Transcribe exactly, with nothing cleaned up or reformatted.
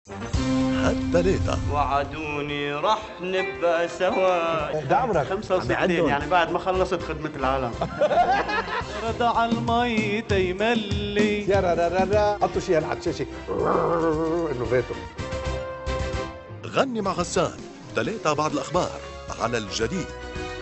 هالتلاتة وعدوني رح نبقى سوا. ده عمرك خمسة وستين يعني بعد ما خلصت خدمة العالم. رضع المي تيملي يا را را را را حطوا شيء على الشاشه انه فاتوا. غني مع غسان، تلاتة بعد الأخبار على الجديد.